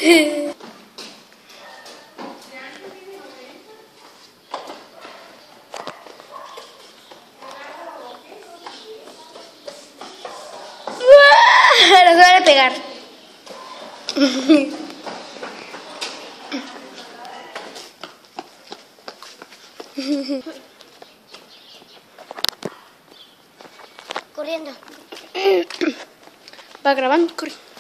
Lo voy a pegar. Corriendo. Va grabando, corre.